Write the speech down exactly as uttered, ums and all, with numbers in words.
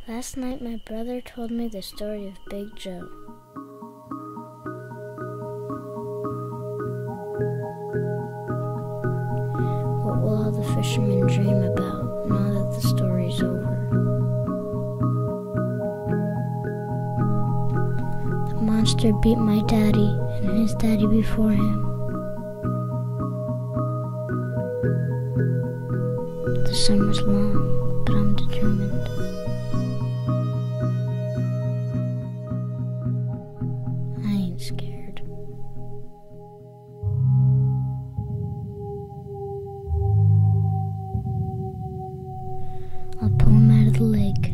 Last night my brother told me the story of Big Joe. What will all the fishermen dream about now that the story's over? The monster beat my daddy and his daddy before him. The summer's long, but I'm determined. I ain't scared. I'll pull him out of the lake.